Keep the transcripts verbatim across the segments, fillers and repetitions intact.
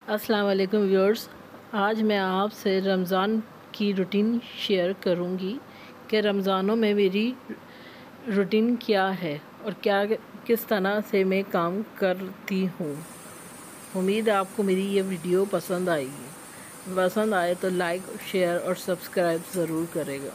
अस्सलाम वालेकुम व्यूअर्स। आज मैं आपसे रमज़ान की रूटीन शेयर करूंगी कि रमज़ानों में मेरी रूटीन क्या है और क्या किस तरह से मैं काम करती हूँ। उम्मीद है आपको मेरी ये वीडियो पसंद आएगी। पसंद आए तो लाइक, शेयर और सब्सक्राइब ज़रूर करेगा।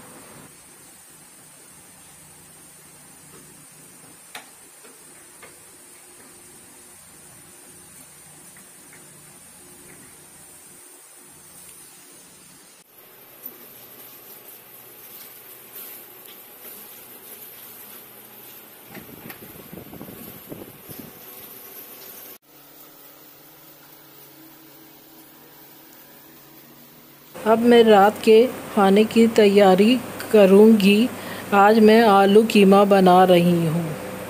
अब मैं रात के खाने की तैयारी करूंगी। आज मैं आलू कीमा बना रही हूँ।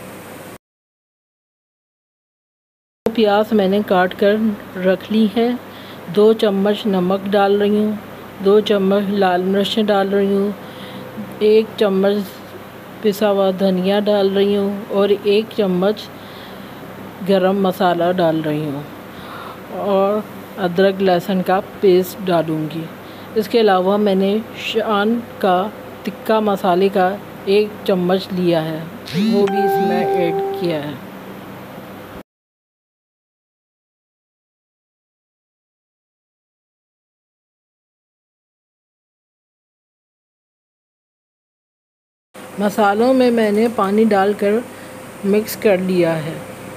प्याज मैंने काट कर रख ली है। दो चम्मच नमक डाल रही हूँ। दो चम्मच लाल मिर्च डाल रही हूँ। एक चम्मच पिसा हुआ धनिया डाल रही हूँ और एक चम्मच गरम मसाला डाल रही हूँ और अदरक लहसुन का पेस्ट डालूँगी। इसके अलावा मैंने शान का टिक्का मसाले का एक चम्मच लिया है, वो भी इसमें ऐड किया है। मसालों में मैंने पानी डालकर मिक्स कर लिया है।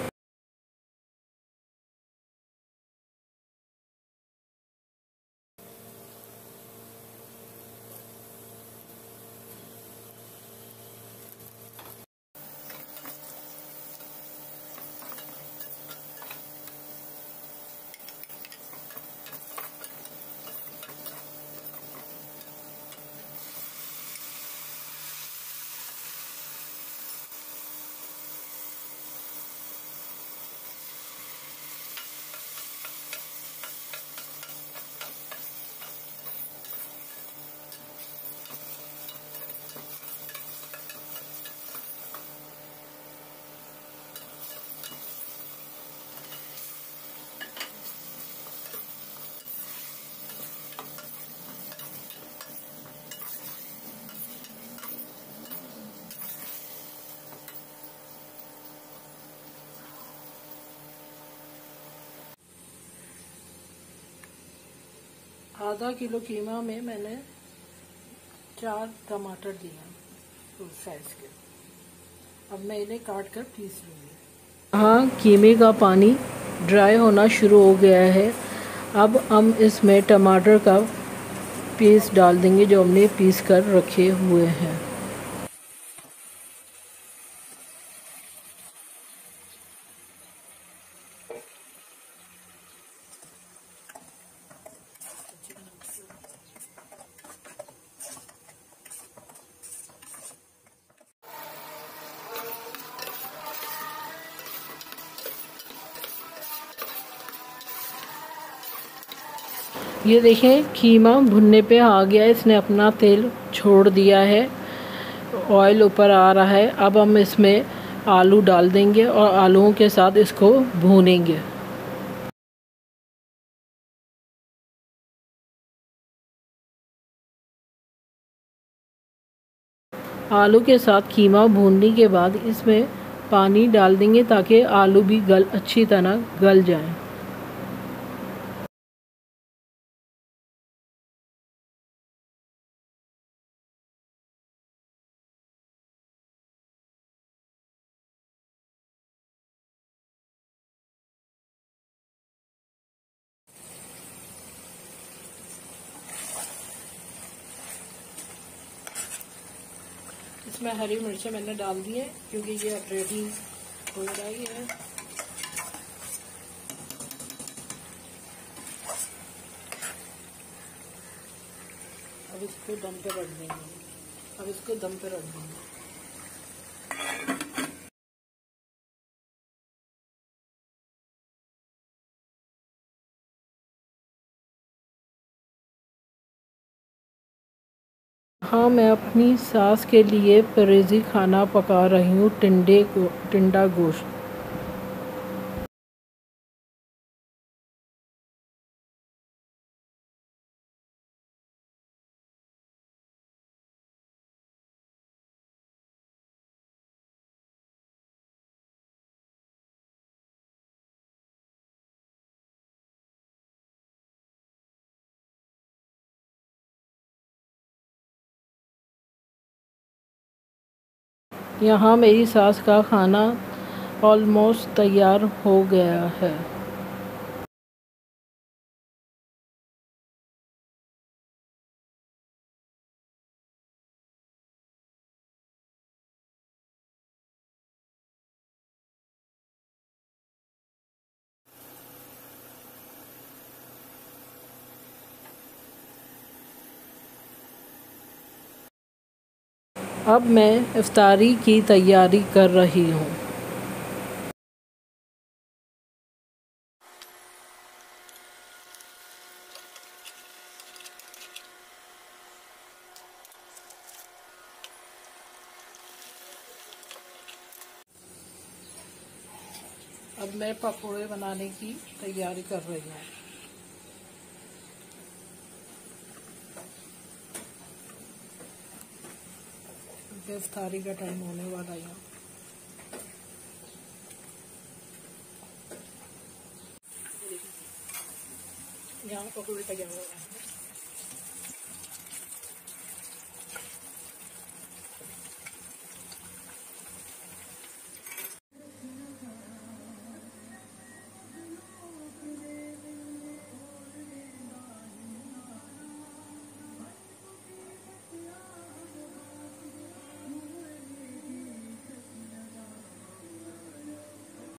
आधा किलो कीमा में मैंने चार टमाटर दिए फुल साइज के। अब मैं इन्हें काट कर पीस लूँगी। हाँ, कीमे का पानी ड्राई होना शुरू हो गया है। अब हम इसमें टमाटर का पेस्ट डाल देंगे जो हमने पीस कर रखे हुए हैं। ये देखें, कीमा भुनने पे आ गया, इसने अपना तेल छोड़ दिया है, ऑयल ऊपर आ रहा है। अब हम इसमें आलू डाल देंगे और आलूओं के साथ इसको भूनेंगे। आलू के साथ कीमा भूनने के बाद इसमें पानी डाल देंगे ताकि आलू भी गल अच्छी तरह गल जाए। इसमें हरी मिर्चें मैंने डाल दी है क्योंकि ये अब रेडी हो रही है। अब इसको दम पे रख देंगे। अब इसको दम पे रख देंगे। हाँ, मैं अपनी सास के लिए परहेज़ी खाना पका रही हूँ, टिंडे को टिंडा गोश्त। यहाँ मेरी सास का खाना ऑलमोस्ट तैयार हो गया है। अब मैं इफ्तारी की तैयारी कर रही हूँ। अब मैं पकौड़े बनाने की तैयारी कर रही हूँ। इफ्तारी का टाइम होने वाला है। यहाँ पकौड़े तैयार हो गए हैं।